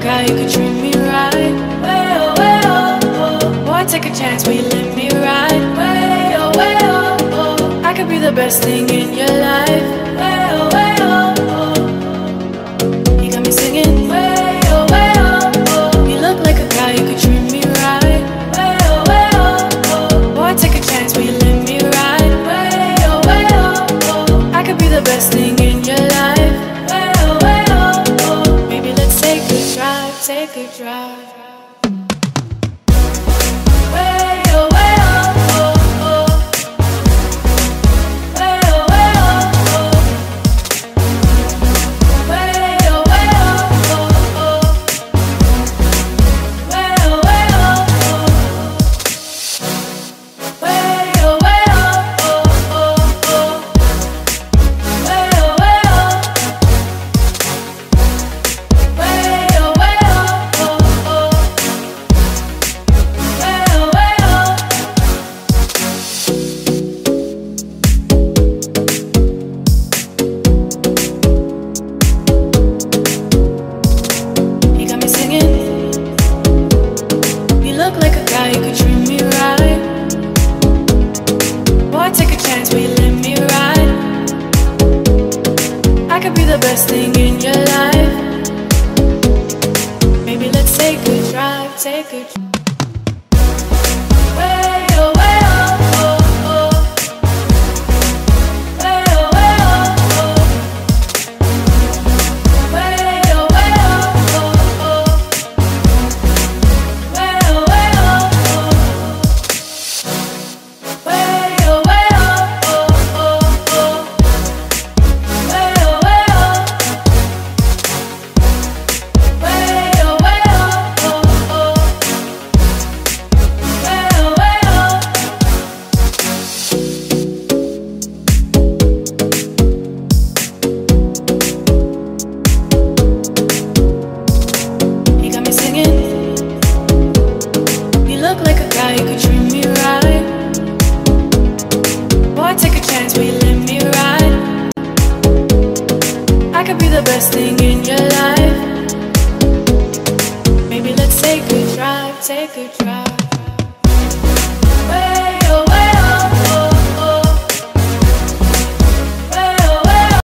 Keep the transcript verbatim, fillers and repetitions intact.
guy who could treat me right. Way oh, way oh, oh. Boy, take a chance, will you let me ride? Way oh, way oh, oh. I could be the best thing in your life. Way oh, way oh, oh. You got me singing. Way oh, way oh, oh. You look like a guy who could treat me right. Way oh, way oh, oh. Boy, take a chance, will you let me ride? Way oh, way oh, oh. I could be the best thing in your life. Way oh, way oh, oh. Maybe let's take a drive, take a drive. You could treat me right. Boy, take a chance, will you let me ride? I could be the best thing in your life. Maybe let's take a drive, take a drive. Way oh, way oh, oh, oh. Way oh, way oh, oh. Way oh, way oh, oh, oh. Way oh, way oh. Look like a guy who could treat me right. Boy, take a chance, will you let me ride? I could be the best thing in your life. Maybe let's take a drive, take a drive.